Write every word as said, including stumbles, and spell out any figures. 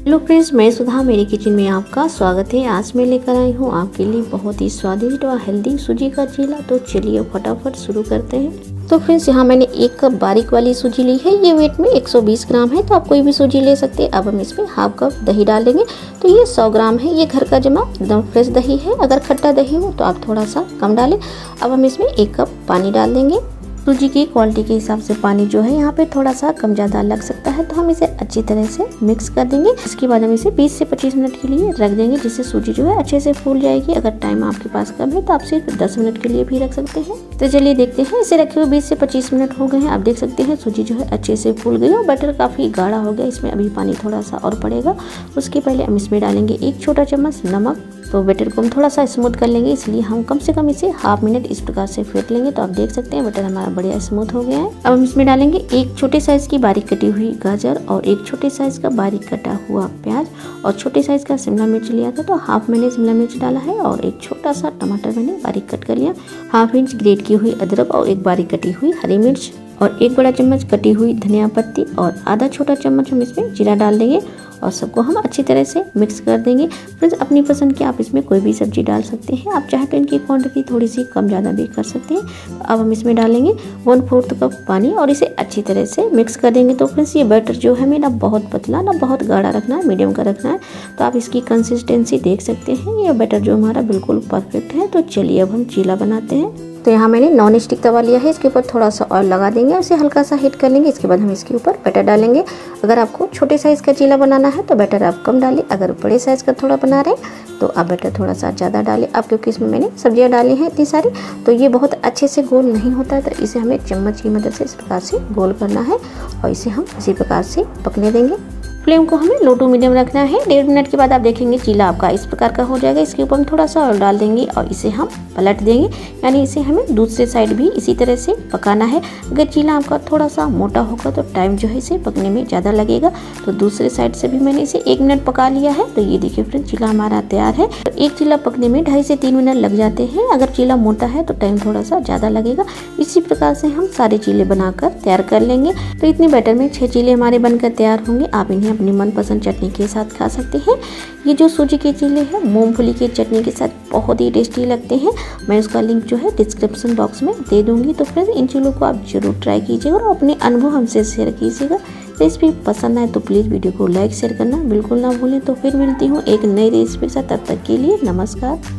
Hello friends, मैं सुधा, मेरी kitchen में आपका स्वागत है। आज मैं लेकर आई हूँ आपके लिए बहुत ही स्वादिष्ट और हेल्दी सूजी का चीला। तो चलिए फटाफट शुरू करते हैं। तो फ्रेंड्स, यहाँ मैंने एक कप बारीक वाली सूजी ली है। ये वेट में एक सौ बीस ग्राम है, तो आप कोई भी सूजी ले सकते हैं। अब हम इसमें हाफ कप दही डाल देंगे। तो ये सौ ग्राम है। ये घर का जमा एकदम फ्रेश दही है। अगर खट्टा दही हो तो आप थोड़ा सा कम डालें। अब हम इसमें एक कप पानी डाल देंगे। सूजी की क्वालिटी के हिसाब से पानी जो है यहाँ पे थोड़ा सा कम ज़्यादा लग सकता है। तो हम इसे अच्छी तरह से मिक्स कर देंगे। इसके बाद हम इसे बीस से पच्चीस मिनट के लिए रख देंगे, जिससे सूजी जो है अच्छे से फूल जाएगी। अगर टाइम आपके पास कम है तो आप सिर्फ दस मिनट के लिए भी रख सकते हैं। तो चलिए देखते हैं। इसे रखे हुए बीस से पच्चीस मिनट हो गए हैं। आप देख सकते हैं सूजी जो है अच्छे से फूल गई और बैटर काफ़ी गाढ़ा हो गया। इसमें अभी पानी थोड़ा सा और पड़ेगा। उसके पहले हम इसमें डालेंगे एक छोटा चम्मच नमक। तो बैटर को हम थोड़ा सा स्मूथ कर लेंगे, इसलिए हम कम से कम इसे हाफ मिनट इस प्रकार से फेंट लेंगे। तो आप देख सकते हैं बैटर हमारा बढ़िया स्मूथ हो गया है। अब हम इसमें डालेंगे एक छोटे साइज की बारीक कटी हुई गाजर और एक छोटे साइज का बारीक कटा हुआ प्याज और छोटे साइज का शिमला मिर्च लिया था, तो हाफ मैंने शिमला मिर्च डाला है और एक छोटा सा टमाटर मैंने बारीक कट कर लिया। हाफ इंच ग्रेट की हुई अदरक और एक बारीक कटी हुई हरी मिर्च और एक बड़ा चम्मच कटी हुई धनिया पत्ती और आधा छोटा चम्मच हम इसमें जीरा डाल देंगे और सबको हम अच्छी तरह से मिक्स कर देंगे। फ्रेंड्स, अपनी पसंद की आप इसमें कोई भी सब्जी डाल सकते हैं। आप चाहे तो इनकी क्वांटिटी थोड़ी सी कम ज़्यादा भी कर सकते हैं। तो अब हम इसमें डालेंगे वन फोर्थ कप पानी और इसे अच्छी तरह से मिक्स कर देंगे। तो फ्रेंड्स, ये बैटर जो है हमें ना बहुत पतला ना बहुत गाढ़ा रखना है, मीडियम का रखना है। तो आप इसकी कंसिस्टेंसी देख सकते हैं। ये बैटर जो हमारा बिल्कुल परफेक्ट है। तो चलिए अब हम चीला बनाते हैं। तो यहाँ मैंने नॉन स्टिक तवा लिया है। इसके ऊपर थोड़ा सा ऑयल लगा देंगे, उसे हल्का सा हीट कर लेंगे। इसके बाद हम इसके ऊपर बैटर डालेंगे। अगर आपको छोटे साइज़ का चीला बनाना है तो बैटर आप कम डालें। अगर बड़े साइज़ का थोड़ा बना रहे हैं तो आप बैटर थोड़ा सा ज़्यादा डालें। अब क्योंकि इसमें मैंने सब्जियाँ डाली हैं इतनी सारी, तो ये बहुत अच्छे से गोल नहीं होता है। तो इसे हमें चम्मच की मदद से इस प्रकार से गोल करना है और इसे हम इसी प्रकार से पकने देंगे। फ्लेम को हमें लो टू मीडियम रखना है। डेढ़ मिनट के बाद आप देखेंगे चीला आपका इस प्रकार का हो जाएगा। इसके ऊपर हम थोड़ा सा ऑयल डाल देंगे और इसे हम पलट देंगे, यानी इसे हमें दूसरे साइड भी इसी तरह से पकाना है। अगर चीला आपका थोड़ा सा मोटा होगा तो टाइम जो है इसे पकने में ज़्यादा लगेगा। तो दूसरे साइड से भी मैंने इसे एक मिनट पका लिया है। तो ये देखिए फ्रेंड्स, चीला हमारा तैयार है। तो एक चीला पकने में ढाई से तीन मिनट लग जाते हैं। अगर चीला मोटा है तो टाइम थोड़ा सा ज़्यादा लगेगा। इसी प्रकार से हम सारे चीले बनाकर तैयार कर लेंगे। तो इतने बैटर में छः चीले हमारे बनकर तैयार होंगे। आप इन्हें अपनी मनपसंद चटनी के साथ खा सकते हैं। ये जो सूजी के चीले हैं मूंगफली की चटनी के साथ बहुत ही टेस्टी लगते हैं। मैं उसका लिंक जो है डिस्क्रिप्शन बॉक्स में दे दूंगी। तो फ्रेंड्स, इन चीलों को आप जरूर ट्राई कीजिएगा और अपने अनुभव हमसे शेयर कीजिएगा। रेसिपी पसंद आए तो प्लीज़ वीडियो को लाइक शेयर करना बिल्कुल ना भूलें। तो फिर मिलती हूँ एक नई रेसिपी के साथ। तब तक के लिए नमस्कार।